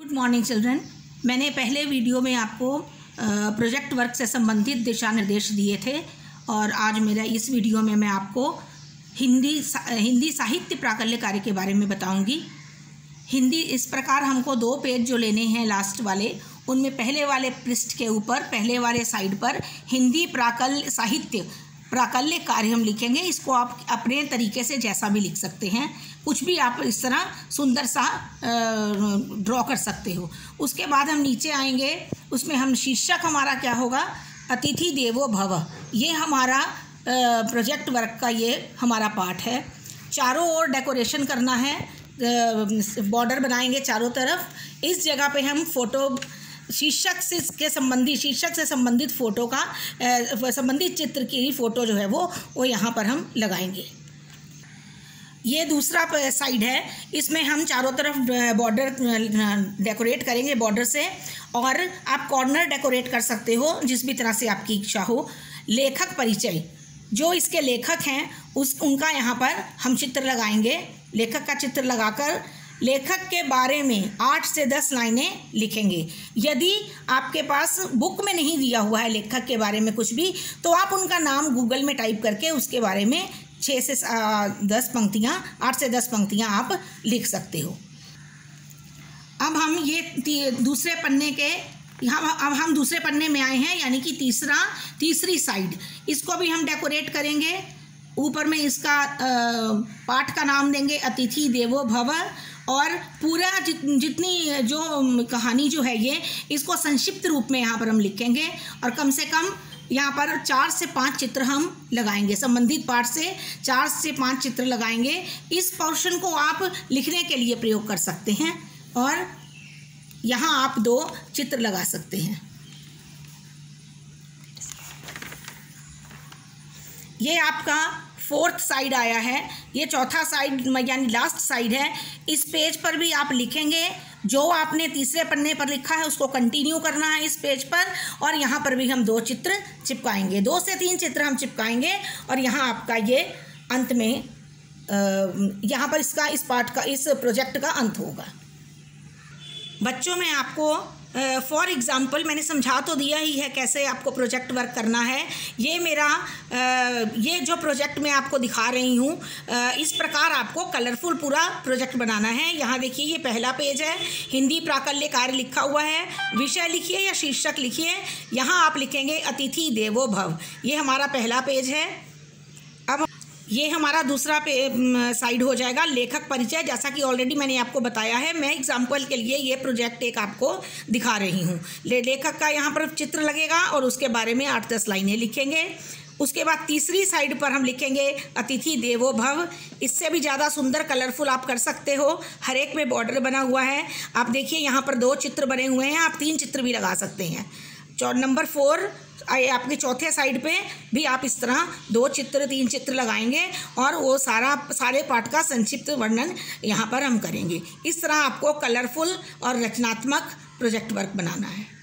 Good morning children. मैंने पहले video में आपको प्रोजेक्ट वर्क से संबंधित दिशा निर्देश दिए थे और आज मेरा इस वीडियो में मैं आपको हिंदी साहित्य प्राकल्य कार्य के बारे में बताऊंगी। हिंदी इस प्रकार हमको 2 पेज जो लेने हैं लास्ट वाले, उनमें पहले वाले पृष्ठ के ऊपर पहले वाले साइड पर हिंदी प्राकल्य साहित्य प्राकल्य कार्य हम लिखेंगे। इसको आप अपने तरीके से जैसा भी लिख सकते हैं, कुछ भी आप इस तरह सुंदर सा ड्रॉ कर सकते हो। उसके बाद हम नीचे आएंगे, उसमें हम शीर्षक हमारा क्या होगा, अतिथि देवो भव। ये हमारा प्रोजेक्ट वर्क का ये हमारा पार्ट है। चारों ओर डेकोरेशन करना है, बॉर्डर बनाएंगे चारों तरफ। इस जगह पे हम फोटो शीर्षक से संबंधित फ़ोटो का संबंधित चित्र की फ़ोटो जो है वो यहाँ पर हम लगाएंगे। ये दूसरा साइड है, इसमें हम चारों तरफ बॉर्डर डेकोरेट करेंगे बॉर्डर से, और आप कॉर्नर डेकोरेट कर सकते हो जिस भी तरह से आपकी इच्छा हो। लेखक परिचय, जो इसके लेखक हैं उनका यहाँ पर हम चित्र लगाएंगे। लेखक का चित्र लगाकर लेखक के बारे में 8 से 10 लाइनें लिखेंगे। यदि आपके पास बुक में नहीं दिया हुआ है लेखक के बारे में कुछ भी, तो आप उनका नाम गूगल में टाइप करके उसके बारे में 6 से 10 पंक्तियाँ, 8 से 10 पंक्तियाँ आप लिख सकते हो। अब हम ये दूसरे पन्ने के अब हम दूसरे पन्ने में आए हैं, यानी कि तीसरी साइड। इसको भी हम डेकोरेट करेंगे। ऊपर में इसका पाठ का नाम देंगे अतिथि देवो भव, और पूरा जितनी जो कहानी जो है ये, इसको संक्षिप्त रूप में यहाँ पर हम लिखेंगे, और कम से कम यहाँ पर 4 से 5 चित्र हम लगाएंगे। संबंधित पाठ से 4 से 5 चित्र लगाएंगे। इस पोर्शन को आप लिखने के लिए प्रयोग कर सकते हैं, और यहाँ आप 2 चित्र लगा सकते हैं। ये आपका 4th साइड आया है, ये चौथा साइड यानी लास्ट साइड है। इस पेज पर भी आप लिखेंगे जो आपने तीसरे पन्ने पर लिखा है, उसको कंटिन्यू करना है इस पेज पर, और यहाँ पर भी हम 2 चित्र चिपकाएंगे। 2 से 3 चित्र हम चिपकाएंगे, और यहाँ आपका ये अंत में यहाँ पर इस प्रोजेक्ट का अंत होगा। बच्चों में आपको फॉर एग्ज़ाम्पल मैंने समझा तो दिया ही है कैसे आपको प्रोजेक्ट वर्क करना है। ये मेरा ये जो प्रोजेक्ट मैं आपको दिखा रही हूँ, इस प्रकार आपको कलरफुल पूरा प्रोजेक्ट बनाना है। यहाँ देखिए, ये पहला पेज है, हिंदी प्राकल्य कार्य लिखा हुआ है। विषय लिखिए या शीर्षक लिखिए। यहाँ आप लिखेंगे अतिथि देवो भव। ये हमारा पहला पेज है। अब ये हमारा दूसरा साइड हो जाएगा, लेखक परिचय। जैसा कि ऑलरेडी मैंने आपको बताया है, मैं एग्जाम्पल के लिए ये प्रोजेक्ट एक आपको दिखा रही हूँ। लेखक का यहाँ पर चित्र लगेगा और उसके बारे में 8-10 लाइनें लिखेंगे। उसके बाद तीसरी साइड पर हम लिखेंगे अतिथि देवो भव। इससे भी ज़्यादा सुंदर कलरफुल आप कर सकते हो। हर एक में बॉर्डर बना हुआ है। आप देखिए, यहाँ पर 2 चित्र बने हुए हैं, आप 3 चित्र भी लगा सकते हैं। नंबर 4 आपके चौथे साइड पे भी आप इस तरह 2 चित्र 3 चित्र लगाएंगे, और वो सारे पाठ का संक्षिप्त वर्णन यहाँ पर हम करेंगे। इस तरह आपको कलरफुल और रचनात्मक प्रोजेक्ट वर्क बनाना है।